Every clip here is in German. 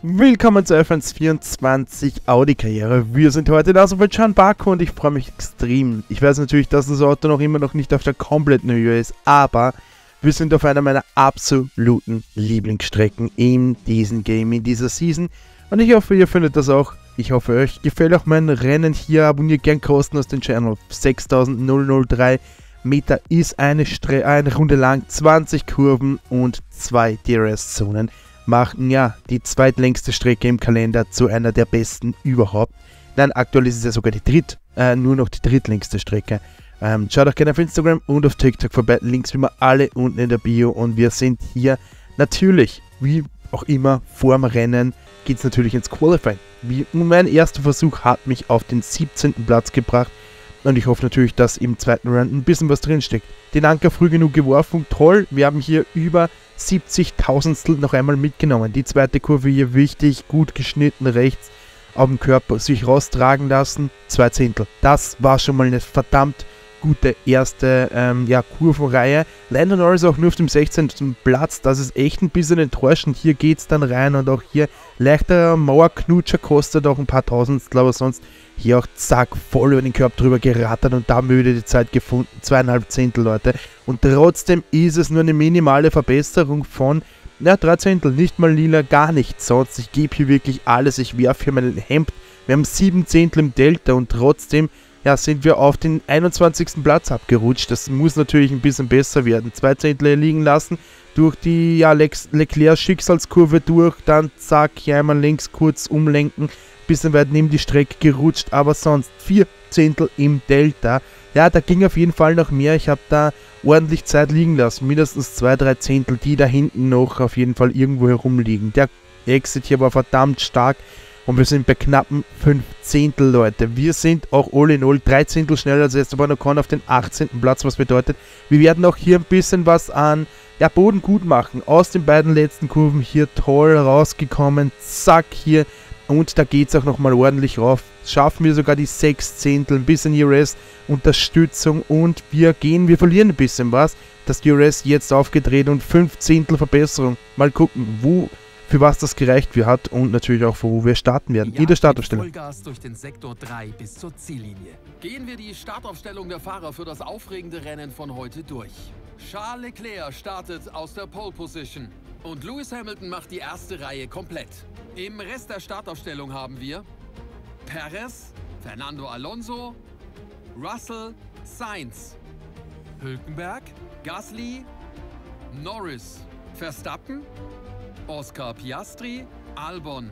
Willkommen zur F124 Audi-Karriere. Wir sind heute in Aserbaidschan, Baku und ich freue mich extrem. Ich weiß natürlich, dass das Auto immer noch nicht auf der kompletten Höhe ist, aber wir sind auf einer meiner absoluten Lieblingsstrecken in diesem Game, in dieser Season. Und ich hoffe, ihr findet das auch. Ich hoffe, euch gefällt auch mein Rennen hier. Abonniert gern kostenlos den Channel. 6003 Meter ist eine Runde lang, 20 Kurven und 2 DRS-Zonen. Machen ja die zweitlängste Strecke im Kalender zu einer der besten überhaupt. Nein, aktuell ist es ja sogar nur noch die drittlängste Strecke. Schaut auch gerne auf Instagram und auf TikTok vorbei. Links wie immer alle unten in der Bio. Und wir sind hier natürlich, wie auch immer, vorm Rennen geht es natürlich ins Qualifying. Mein erster Versuch hat mich auf den 17. Platz gebracht. Und ich hoffe natürlich, dass im zweiten Run ein bisschen was drinsteckt. Den Anker früh genug geworfen, toll. Wir haben hier über 70.000stel noch einmal mitgenommen. Die zweite Kurve hier wichtig, gut geschnitten rechts auf dem Körper, sich raustragen lassen. 2 Zehntel. Das war schon mal eine verdammt gute erste Kurvenreihe. Lando Norris auch nur auf dem 16. Platz. Das ist echt ein bisschen enttäuschend. Hier geht es dann rein und auch hier leichter Mauerknutscher kostet auch ein paar Tausendstel, aber sonst hier auch zack, voll über den Körper drüber gerattert und da müde die Zeit gefunden. 2,5 Zehntel, Leute. Und trotzdem ist es nur eine minimale Verbesserung von 3 Zehntel, nicht mal lila, gar nichts sonst. Ich gebe hier wirklich alles, ich werfe hier mein Hemd. Wir haben 7 Zehntel im Delta und trotzdem sind wir auf den 21. Platz abgerutscht. Das muss natürlich ein bisschen besser werden. 2 Zehntel liegen lassen, durch die Leclerc Schicksalskurve durch, dann zack, hier einmal links kurz umlenken, bisschen weit neben die Strecke gerutscht, aber sonst 4 Zehntel im Delta. Ja, da ging auf jeden Fall noch mehr. Ich habe da ordentlich Zeit liegen lassen. Mindestens 2-3 Zehntel, die da hinten noch auf jeden Fall irgendwo herumliegen. Der Exit hier war verdammt stark und wir sind bei knappen 5 Zehntel, Leute. Wir sind auch all in all 3 Zehntel schneller als Esteban Ocon auf den 18. Platz, was bedeutet, wir werden auch hier ein bisschen was an Boden gut machen. Aus den beiden letzten Kurven hier toll rausgekommen. Zack, hier. Und da geht es auch nochmal ordentlich rauf. Schaffen wir sogar die 6 Zehntel, ein bisschen DRS, Unterstützung und wir verlieren ein bisschen was. Das DRS jetzt aufgedreht und 5 Zehntel Verbesserung. Mal gucken, für was das gereicht hat und natürlich auch, wo wir starten werden. In der Startaufstellung. Vollgas durch den Sektor 3 bis zur Ziellinie. Gehen wir die Startaufstellung der Fahrer für das aufregende Rennen von heute durch. Charles Leclerc startet aus der Pole Position und Lewis Hamilton macht die erste Reihe komplett. Im Rest der Startaufstellung haben wir Perez, Fernando Alonso, Russell, Sainz, Hülkenberg, Gasly, Norris, Verstappen, Oscar Piastri, Albon,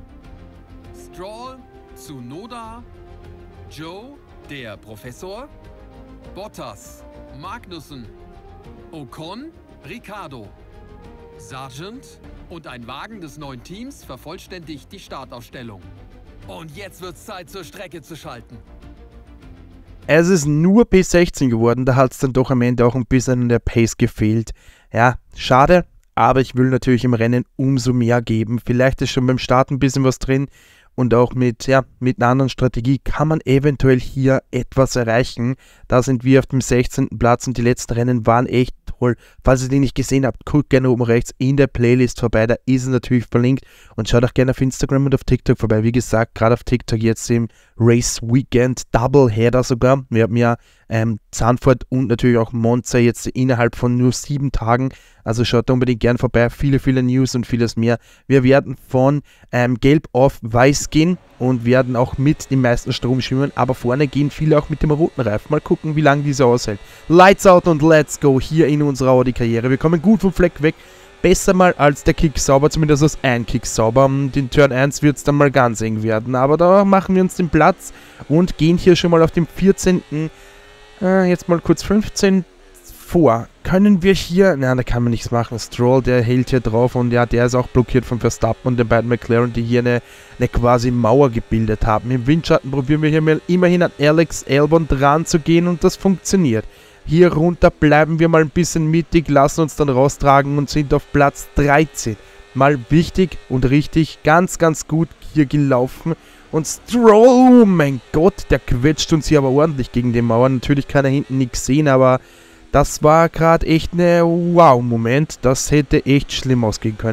Stroll, Tsunoda, Joe, der Professor, Bottas, Magnussen, Ocon, Ricciardo, Sargent und ein Wagen des neuen Teams vervollständigt die Startaufstellung. Und jetzt wird's Zeit, zur Strecke zu schalten. Es ist nur P16 geworden, da hat es dann doch am Ende auch ein bisschen an der Pace gefehlt. Ja, schade, aber ich will natürlich im Rennen umso mehr geben. Vielleicht ist schon beim Start ein bisschen was drin und auch mit einer anderen Strategie kann man eventuell hier etwas erreichen. Da sind wir auf dem 16. Platz und die letzten Rennen waren echt toll. Falls ihr die nicht gesehen habt, guckt gerne oben rechts in der Playlist vorbei, da ist es natürlich verlinkt und schaut auch gerne auf Instagram und auf TikTok vorbei. Wie gesagt, gerade auf TikTok jetzt im Race Weekend Doubleheader sogar. Wir haben ja Zandvoort und natürlich auch Monza jetzt innerhalb von nur 7 Tagen. Also schaut da unbedingt gern vorbei. Viele News und vieles mehr. Wir werden von Gelb auf Weiß gehen und werden auch mit dem meisten Strom schwimmen. Aber vorne gehen viele auch mit dem roten Reifen. Mal gucken, wie lange dieser aushält. Lights out und let's go hier in unserer Audi-Karriere. Wir kommen gut vom Fleck weg. Besser mal als der Kick sauber, zumindest als ein Kick sauber. Den Turn 1 wird es dann mal ganz eng werden. Aber da machen wir uns den Platz und gehen hier schon mal auf dem 14. Jetzt mal kurz 15 vor. Können wir hier... Nein, da kann man nichts machen. Stroll, der hält hier drauf und ja, der ist auch blockiert von Verstappen und den beiden McLaren, die hier eine quasi Mauer gebildet haben. Im Windschatten probieren wir hier mal immerhin an Alex Albon dran zu gehen und das funktioniert. Hier runter bleiben wir mal ein bisschen mittig, lassen uns dann raustragen und sind auf Platz 13. Mal wichtig und richtig, ganz gut hier gelaufen. Und Stroll, oh mein Gott, der quetscht uns hier aber ordentlich gegen die Mauer. Natürlich kann er hinten nichts sehen, aber das war gerade echt eine Wow-Moment. Das hätte echt schlimm ausgehen können.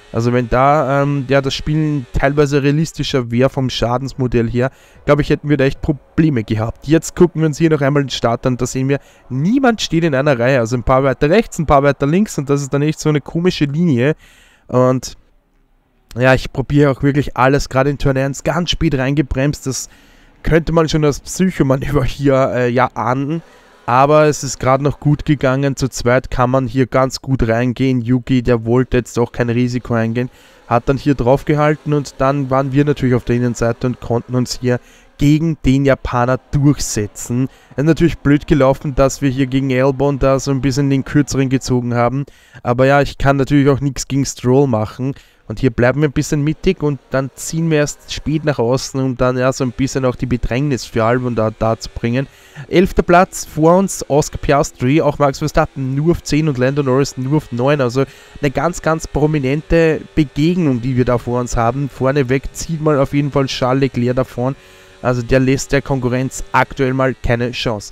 Also wenn da ja, das Spiel teilweise realistischer wäre vom Schadensmodell her, glaube ich, hätten wir da echt Probleme gehabt. Jetzt gucken wir uns hier noch einmal den Start an, da sehen wir, niemand steht in einer Reihe. Also ein paar weiter rechts, ein paar weiter links und das ist dann echt so eine komische Linie. Und ja, ich probiere auch wirklich alles, gerade in Turn 1, ganz spät reingebremst. Das könnte man schon als Psychomanöver hier ja ahnen. Aber es ist gerade noch gut gegangen. Zu zweit kann man hier ganz gut reingehen. Yuki, der wollte jetzt auch kein Risiko eingehen, hat dann hier drauf gehalten und dann waren wir natürlich auf der Innenseite und konnten uns hier gegen den Japaner durchsetzen. Es ist natürlich blöd gelaufen, dass wir hier gegen Albon da so ein bisschen den kürzeren gezogen haben. Aber ja, ich kann natürlich auch nichts gegen Stroll machen. Und hier bleiben wir ein bisschen mittig und dann ziehen wir erst spät nach außen, um dann ja so ein bisschen auch die Bedrängnis für Albon da zu bringen. 11. Platz vor uns, Oscar Piastri, auch Max Verstappen nur auf 10 und Lando Norris nur auf 9. Also eine ganz, ganz prominente Begegnung, die wir da vor uns haben. Vorneweg zieht mal auf jeden Fall Charles Leclerc davon. Also der lässt der Konkurrenz aktuell mal keine Chance.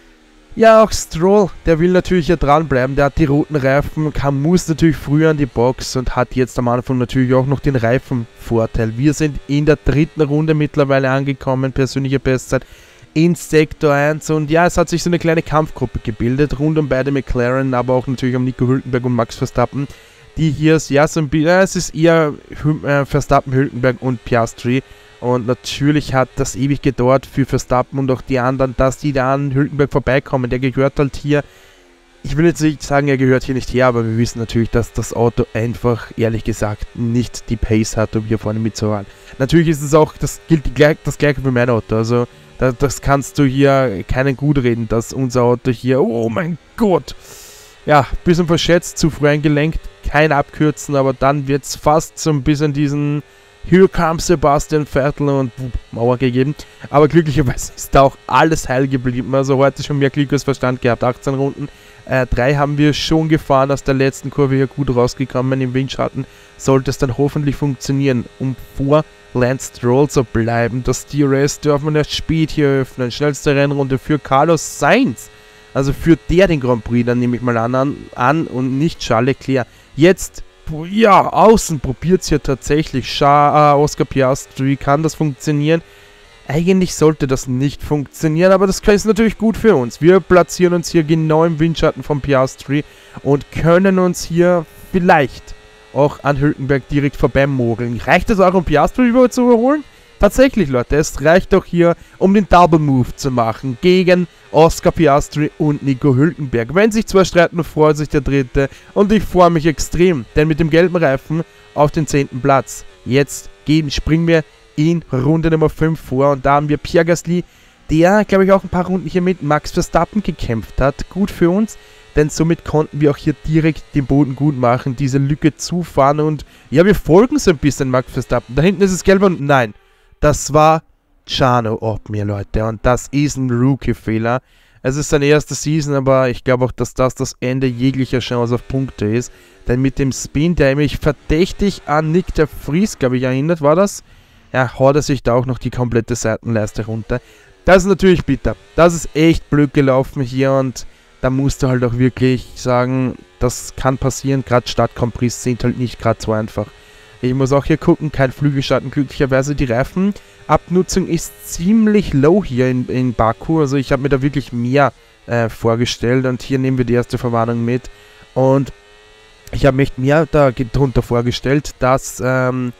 Ja, auch Stroll, der will natürlich hier dranbleiben, der hat die roten Reifen, muss natürlich früher an die Box und hat jetzt am Anfang natürlich auch noch den Reifenvorteil. Wir sind in der 3. Runde mittlerweile angekommen, persönliche Bestzeit in Sektor 1 und ja, es hat sich so eine kleine Kampfgruppe gebildet, rund um beide McLaren, aber auch natürlich um Nico Hülkenberg und Max Verstappen, die hier, ja, so ein bisschen, es ist eher Verstappen, Hülkenberg und Piastri. Und natürlich hat das ewig gedauert für Verstappen und auch die anderen, dass die da an Hülkenberg vorbeikommen. Der gehört halt hier, ich will jetzt nicht sagen, er gehört hier nicht her, aber wir wissen natürlich, dass das Auto einfach, ehrlich gesagt, nicht die Pace hat, um hier vorne mitzufahren. Natürlich ist es auch, das gilt das gleiche für mein Auto, also das kannst du hier keinen gut reden, dass unser Auto hier, oh mein Gott, ja, ein bisschen verschätzt, zu früh eingelenkt, kein Abkürzen, aber dann wird es fast so ein bisschen diesen Here comes Sebastian Vettel und Mauer gegeben. Aber glücklicherweise ist da auch alles heil geblieben. Also heute schon mehr Glück als Verstand gehabt. 18 Runden. 3 haben wir schon gefahren, aus der letzten Kurve hier gut rausgekommen. Im Windschatten sollte es dann hoffentlich funktionieren. Um vor Lance Stroll zu bleiben. Das DRS dürfen wir erst spät hier öffnen. Schnellste Rennrunde für Carlos Sainz. Also führt der den Grand Prix dann nehme ich mal an und nicht Charles Leclerc. Jetzt ja, außen probiert es ja tatsächlich. Oscar Piastri, kann das funktionieren? Eigentlich sollte das nicht funktionieren, aber das ist natürlich gut für uns. Wir platzieren uns hier genau im Windschatten von Piastri und können uns hier vielleicht auch an Hülkenberg direkt vorbeimogeln. Reicht es auch, um Piastri zu überholen? Tatsächlich, Leute, es reicht doch hier, um den Double Move zu machen gegen Oscar Piastri und Nico Hülkenberg. Wenn sich zwei streiten, freut sich der Dritte und ich freue mich extrem, denn mit dem gelben Reifen auf den 10. Platz. Jetzt springen wir in Runde Nummer 5 vor und da haben wir Pierre Gasly, der, glaube ich, auch ein paar Runden hier mit Max Verstappen gekämpft hat. Gut für uns, denn somit konnten wir auch hier direkt den Boden gut machen, diese Lücke zufahren und ja, wir folgen so ein bisschen Max Verstappen. Da hinten ist es gelb und nein. Das war Chano ob mir, Leute. Und das ist ein Rookie-Fehler. Es ist seine erste Season, aber ich glaube auch, dass das Ende jeglicher Chance auf Punkte ist. Denn mit dem Spin, der mich verdächtig an Nick de Vries, glaube ich, erinnert, war das? Ja, haut er sich da auch noch die komplette Seitenleiste runter. Das ist natürlich bitter. Das ist echt blöd gelaufen hier und da musst du halt auch wirklich sagen, das kann passieren. Gerade Stadtcompris sind halt nicht gerade so einfach. Ich muss auch hier gucken, kein Flügelschatten, glücklicherweise die Reifenabnutzung ist ziemlich low hier in Baku, also ich habe mir da wirklich mehr vorgestellt und hier nehmen wir die erste Verwarnung mit und ich habe mir echt mehr darunter vorgestellt, dass 11%,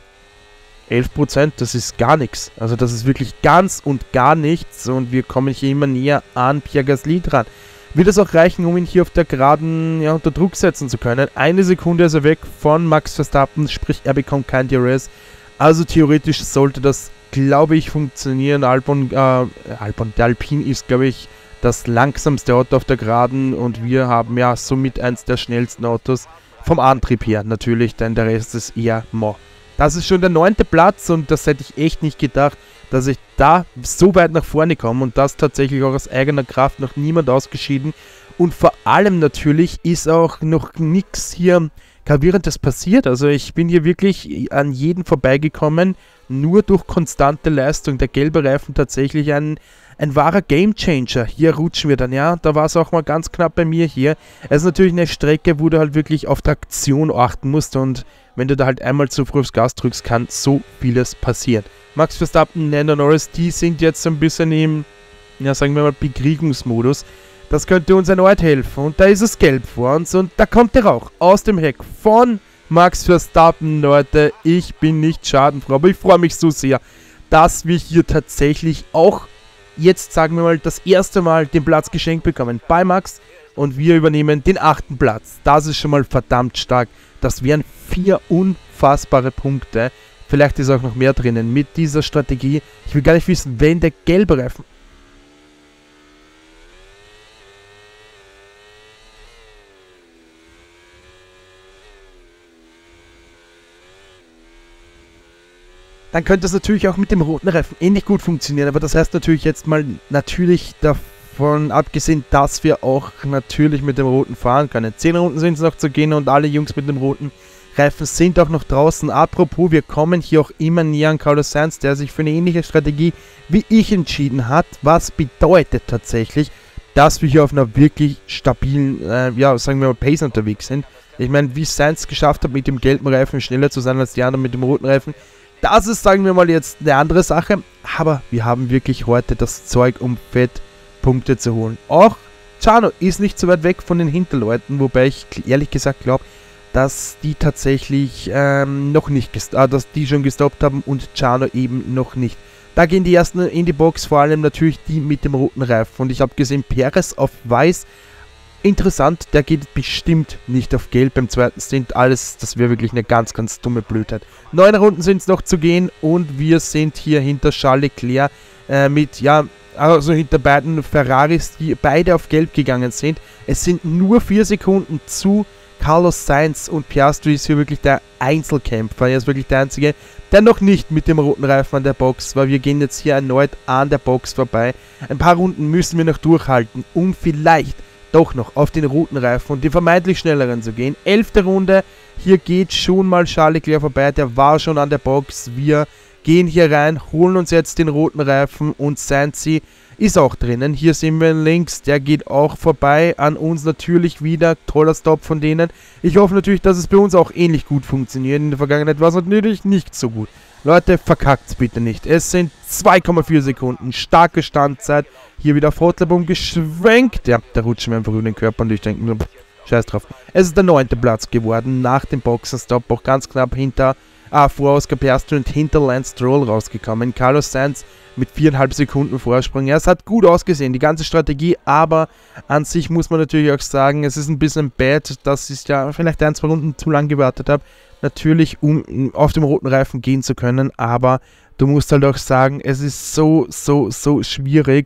das ist gar nichts, also das ist wirklich ganz und gar nichts und wir kommen hier immer näher an Pierre Gasly dran. Wird es auch reichen, um ihn hier auf der Geraden unter Druck setzen zu können? Eine Sekunde ist er weg von Max Verstappen, sprich er bekommt kein DRS. Also theoretisch sollte das, glaube ich, funktionieren. Der Alpine ist, glaube ich, das langsamste Auto auf der Geraden und wir haben ja somit eins der schnellsten Autos vom Antrieb her natürlich, denn der Rest ist eher mau. Das ist schon der 9. Platz und das hätte ich echt nicht gedacht, dass ich da so weit nach vorne komme und das tatsächlich auch aus eigener Kraft, noch niemand ausgeschieden. Und vor allem natürlich ist auch noch nichts hier Gravierendes passiert. Also ich bin hier wirklich an jeden vorbeigekommen, nur durch konstante Leistung. Der gelbe Reifen tatsächlich ein wahrer Gamechanger. Hier rutschen wir dann, ja, da war es auch mal ganz knapp bei mir hier. Es ist natürlich eine Strecke, wo du halt wirklich auf Traktion achten musst und wenn du da halt einmal zu früh aufs Gas drückst, kann so vieles passieren. Max Verstappen, Lando Norris, die sind jetzt so ein bisschen im, ja sagen wir mal, Bekriegungsmodus. Das könnte uns erneut helfen und da ist es gelb vor uns und da kommt der Rauch aus dem Heck von Max Verstappen, Leute. Ich bin nicht schadenfroh, aber ich freue mich so sehr, dass wir hier tatsächlich auch jetzt, sagen wir mal, das erste Mal den Platz geschenkt bekommen bei Max und wir übernehmen den 8. Platz. Das ist schon mal verdammt stark. Das wären 4 unfassbare Punkte. Vielleicht ist auch noch mehr drinnen mit dieser Strategie. Ich will gar nicht wissen, wenn der gelbe Reifen... Dann könnte es natürlich auch mit dem roten Reifen ähnlich gut funktionieren. Aber das heißt natürlich jetzt mal natürlich davon abgesehen, dass wir auch natürlich mit dem roten fahren können. 10 Runden sind es noch zu gehen und alle Jungs mit dem roten Reifen sind auch noch draußen. Apropos, wir kommen hier auch immer näher an Carlos Sainz, der sich für eine ähnliche Strategie wie ich entschieden hat. Was bedeutet tatsächlich, dass wir hier auf einer wirklich stabilen, ja sagen wir mal, Pace unterwegs sind. Ich meine, wie Sainz geschafft hat, mit dem gelben Reifen schneller zu sein als die anderen mit dem roten Reifen. Das ist, sagen wir mal, jetzt eine andere Sache, aber wir haben wirklich heute das Zeug, um fett Punkte zu holen. Auch Chano ist nicht so weit weg von den Hinterleuten, wobei ich ehrlich gesagt glaube, dass die tatsächlich noch nicht, dass die schon gestoppt haben und Chano eben noch nicht. Da gehen die ersten in die Box, vor allem natürlich die mit dem roten Reifen. Und ich habe gesehen, Perez auf weiß. Interessant, der geht bestimmt nicht auf gelb beim zweiten Stint. Alles, das wäre wirklich eine ganz, ganz dumme Blödheit. 9 Runden sind es noch zu gehen und wir sind hier hinter Charles Leclerc mit, ja, also hinter beiden Ferraris, die beide auf gelb gegangen sind. Es sind nur 4 Sekunden zu Carlos Sainz und Piastri ist hier wirklich der Einzelkämpfer. Er ist wirklich der Einzige, der noch nicht mit dem roten Reifen an der Box war. Wir gehen jetzt hier erneut an der Box vorbei. Ein paar Runden müssen wir noch durchhalten, um vielleicht doch noch auf den roten Reifen und die vermeintlich schnelleren zu gehen. 11. Runde, hier geht schon mal Charles Leclerc vorbei, der war schon an der Box. Wir gehen hier rein, holen uns jetzt den roten Reifen und Sainz ist auch drinnen. Hier sehen wir links, der geht auch vorbei an uns natürlich wieder. Toller Stop von denen. Ich hoffe natürlich, dass es bei uns auch ähnlich gut funktioniert. In der Vergangenheit war es natürlich nicht so gut. Leute, verkackt's bitte nicht. Es sind 2,4 Sekunden. Starke Standzeit. Hier wieder Vortlebum geschwenkt. Ja, da rutscht mir einfach über den Körper und ich denke mir, scheiß drauf. Es ist der 9. Platz geworden nach dem Boxenstopp. Auch ganz knapp hinter vor Oscar Piastri und hinter Lance Stroll rausgekommen. Carlos Sainz mit 4,5 Sekunden Vorsprung. Ja, es hat gut ausgesehen, die ganze Strategie, aber an sich muss man natürlich auch sagen, es ist ein bisschen bad, dass ich ja vielleicht 1-2 Runden zu lang gewartet habe. Natürlich, um auf dem roten Reifen gehen zu können, aber du musst halt auch sagen, es ist so schwierig,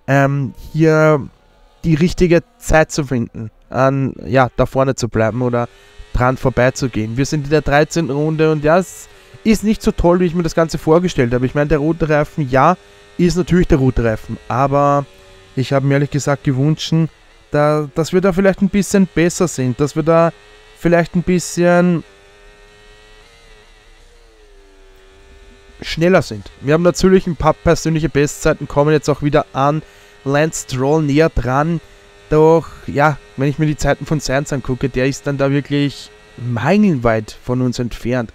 hier die richtige Zeit zu finden, ja, da vorne zu bleiben oder dran vorbeizugehen. Wir sind in der 13. Runde und ja, es ist nicht so toll, wie ich mir das Ganze vorgestellt habe. Ich meine, der rote Reifen, ja, ist natürlich der rote Reifen, aber ich habe mir ehrlich gesagt gewünscht, dass wir da vielleicht ein bisschen besser sind, dass wir da vielleicht ein bisschen schneller sind. Wir haben natürlich ein paar persönliche Bestzeiten, kommen jetzt auch wieder an Lance Stroll näher dran. Doch, ja, wenn ich mir die Zeiten von Sainz angucke, der ist dann da wirklich meilenweit von uns entfernt.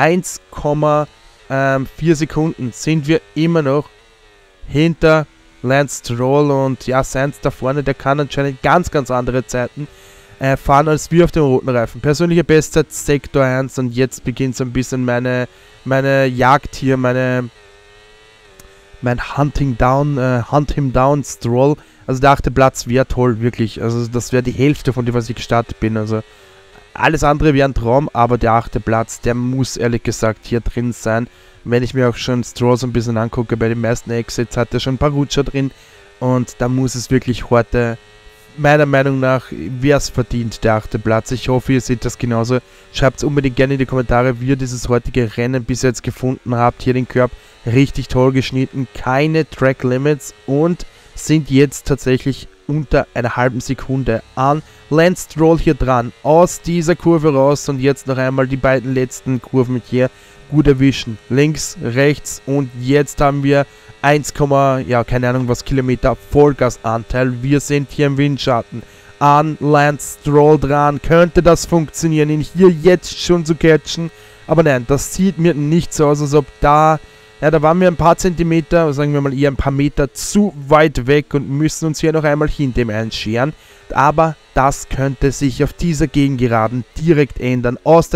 1,4 Sekunden sind wir immer noch hinter Lance Stroll und ja, Sainz da vorne, der kann anscheinend ganz andere Zeiten fahren als wir auf dem roten Reifen. Persönliche Bestzeit Sektor 1 und jetzt beginnt so ein bisschen meine Jagd hier, mein Hunt him down Stroll. Also der 8. Platz wäre toll, wirklich. Also das wäre die Hälfte von dem, was ich gestartet bin. Also alles andere wäre ein Traum, aber der 8. Platz, der muss ehrlich gesagt hier drin sein. Wenn ich mir auch schon Stroll so ein bisschen angucke, bei den meisten Exits hat er schon ein paar Rutscher drin. Und da muss es wirklich heute, meiner Meinung nach, wäre es verdient, der 8. Platz. Ich hoffe, ihr seht das genauso. Schreibt es unbedingt gerne in die Kommentare, wie ihr dieses heutige Rennen bis jetzt gefunden habt. Hier den Curb richtig toll geschnitten, keine Track Limits und sind jetzt tatsächlich unter einer halben Sekunde an Lance Stroll hier dran, aus dieser Kurve raus und jetzt noch einmal die beiden letzten Kurven hier gut erwischen, links, rechts und jetzt haben wir 1, ja keine Ahnung was Kilometer Vollgasanteil, wir sind hier im Windschatten, an Lance Stroll dran. Könnte das funktionieren, ihn hier jetzt schon zu catchen? Aber nein, das sieht mir nicht so aus, als ob da waren wir ein paar Zentimeter, sagen wir mal eher ein paar Meter zu weit weg und müssen uns hier noch einmal hinter ihm einscheren. Aber das könnte sich auf dieser Gegengeraden direkt ändern. Aus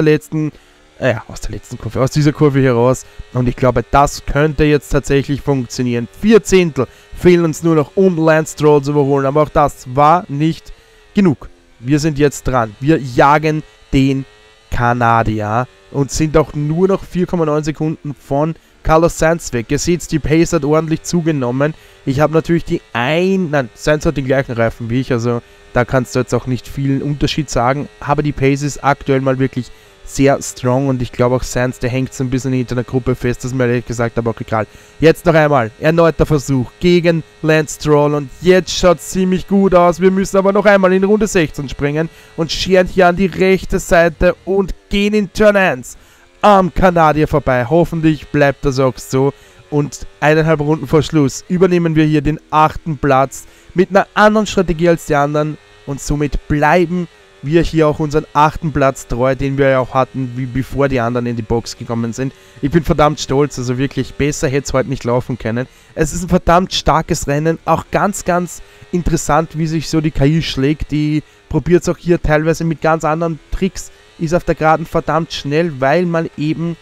dieser Kurve heraus. Und ich glaube, das könnte jetzt tatsächlich funktionieren. 4 Zehntel fehlen uns nur noch, um Lance Stroll zu überholen. Aber auch das war nicht genug. Wir sind jetzt dran. Wir jagen den Kanadier und sind auch nur noch 4,9 Sekunden von Carlos Sainz weg. Ihr seht, die Pace hat ordentlich zugenommen. Ich habe natürlich Sainz hat den gleichen Reifen wie ich, also da kannst du jetzt auch nicht viel Unterschied sagen. Aber die Pace ist aktuell mal wirklich sehr strong und ich glaube auch Sainz, der hängt so ein bisschen hinter der Gruppe fest, das ist mir ehrlich gesagt aber auch egal. Jetzt noch einmal, erneuter Versuch gegen Lance Stroll und jetzt schaut es ziemlich gut aus. Wir müssen aber noch einmal in Runde 16 springen und scheren hier an die rechte Seite und gehen in Turn 1 am Kanadier vorbei. Hoffentlich bleibt das auch so. Und 1,5 Runden vor Schluss übernehmen wir hier den 8. Platz mit einer anderen Strategie als die anderen. Und somit bleiben wir hier auch unseren 8. Platz treu, den wir ja auch hatten, wie bevor die anderen in die Box gekommen sind. Ich bin verdammt stolz, also wirklich besser hätte es heute nicht laufen können. Es ist ein verdammt starkes Rennen, auch ganz, ganz interessant, wie sich so die KI schlägt. Die probiert es auch hier teilweise mit ganz anderen Tricks. Ist auf der Geraden verdammt schnell, weil man eben,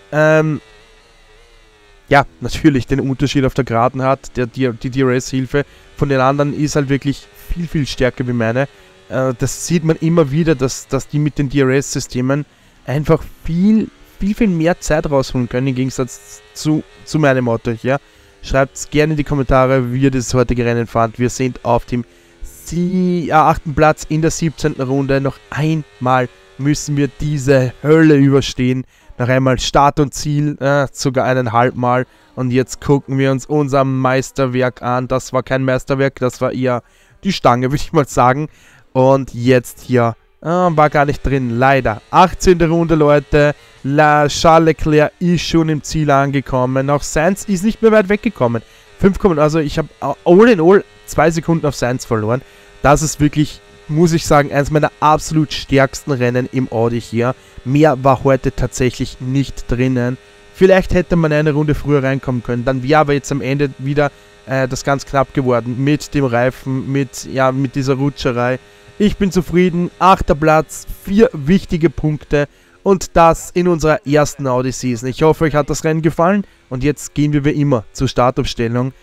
natürlich den Unterschied auf der Geraden hat. Die DRS-Hilfe von den anderen ist halt wirklich viel, viel stärker wie meine. Das sieht man immer wieder, dass die mit den DRS-Systemen einfach viel, viel, viel mehr Zeit rausholen können, im Gegensatz zu meinem Auto hier. Schreibt gerne in die Kommentare, wie ihr das heutige Rennen fand. Wir sind auf dem 8. Platz in der 17. Runde. Noch einmal müssen wir diese Hölle überstehen. Noch einmal Start und Ziel, sogar 1,5 Mal. Und jetzt gucken wir uns unser Meisterwerk an. Das war kein Meisterwerk, das war eher die Stange, würde ich mal sagen. Und jetzt hier, war gar nicht drin, leider. 18. Runde, Leute. Charles Leclerc ist schon im Ziel angekommen. Auch Sainz ist nicht mehr weit weggekommen. Also ich habe all in all 2 Sekunden auf Sainz verloren. Das ist wirklich, muss ich sagen, eines meiner absolut stärksten Rennen im Audi hier. Mehr war heute tatsächlich nicht drinnen. Vielleicht hätte man eine Runde früher reinkommen können. Dann wäre aber jetzt am Ende wieder das ganz knapp geworden. Mit dem Reifen, mit dieser Rutscherei. Ich bin zufrieden. 8. Platz, 4 wichtige Punkte. Und das in unserer ersten Audi-Season. Ich hoffe, euch hat das Rennen gefallen. Und jetzt gehen wir wie immer zur Startaufstellung.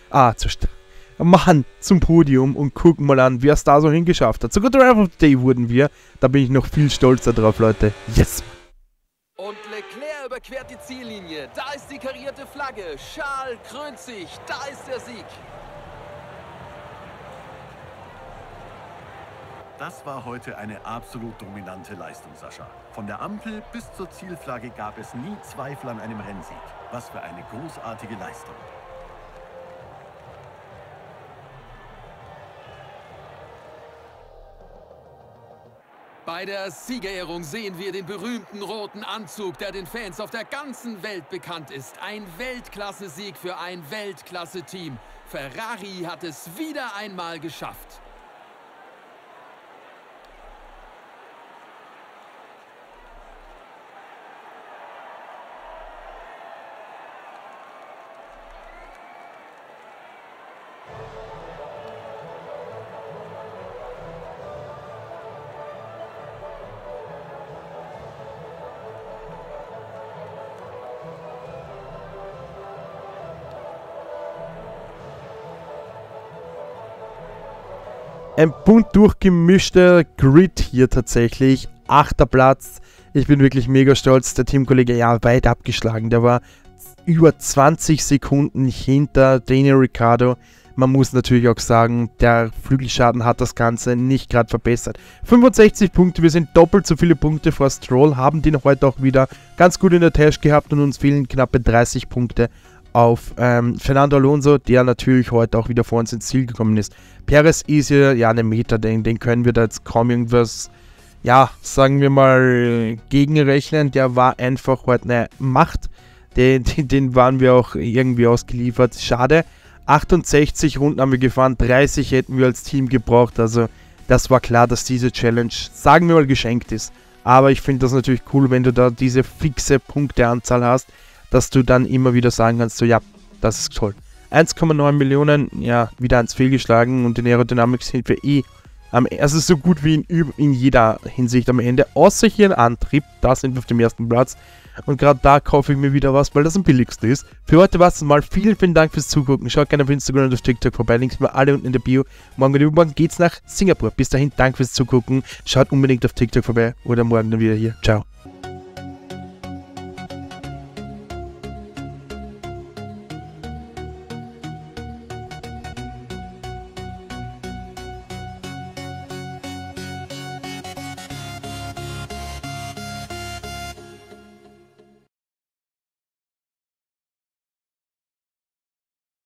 Zum Podium und gucken mal an, wer es da so hingeschafft hat. Sogar Driver of the Day wurden wir. Da bin ich noch viel stolzer drauf, Leute. Yes! Und Leclerc überquert die Ziellinie. Da ist die karierte Flagge. Charles krönt sich. Da ist der Sieg. Das war heute eine absolut dominante Leistung, Sascha. Von der Ampel bis zur Zielflagge gab es nie Zweifel an einem Rennsieg. Was für eine großartige Leistung. Bei der Siegerehrung sehen wir den berühmten roten Anzug, der den Fans auf der ganzen Welt bekannt ist. Ein Weltklasse-Sieg für ein Weltklasse-Team. Ferrari hat es wieder einmal geschafft. Ein bunt durchgemischter Grid hier tatsächlich. 8. Platz. Ich bin wirklich mega stolz. Der Teamkollege, ja, weit abgeschlagen. Der war über 20 Sekunden hinter Daniel Ricciardo. Man muss natürlich auch sagen, der Flügelschaden hat das Ganze nicht gerade verbessert. 65 Punkte, wir sind doppelt so viele Punkte vor Stroll, haben den heute auch wieder ganz gut in der Tasche gehabt und uns fehlen knappe 30 Punkte auf Fernando Alonso, der natürlich heute auch wieder vor uns ins Ziel gekommen ist. Perez ist ja einen Meter, den können wir da jetzt kaum irgendwas, ja, sagen wir mal, gegenrechnen. Der war einfach heute eine Macht, den waren wir auch irgendwie ausgeliefert. Schade, 68 Runden haben wir gefahren, 30 hätten wir als Team gebraucht, also das war klar, dass diese Challenge, sagen wir mal, geschenkt ist. Aber ich finde das natürlich cool, wenn du da diese fixe Punkteanzahl hast, dass du dann immer wieder sagen kannst, so ja, das ist toll. 1,9 Millionen, ja, wieder eins fehlgeschlagen und in Aerodynamik sind wir also so gut wie in jeder Hinsicht am Ende, außer hier ein Antrieb, da sind wir auf dem ersten Platz. Und gerade da kaufe ich mir wieder was, weil das am billigsten ist. Für heute war es mal. Vielen, vielen Dank fürs Zugucken. Schaut gerne auf Instagram und auf TikTok vorbei. Links mal alle unten in der Bio. Morgen und übermorgen geht's nach Singapur. Bis dahin, danke fürs Zugucken. Schaut unbedingt auf TikTok vorbei oder morgen dann wieder hier. Ciao.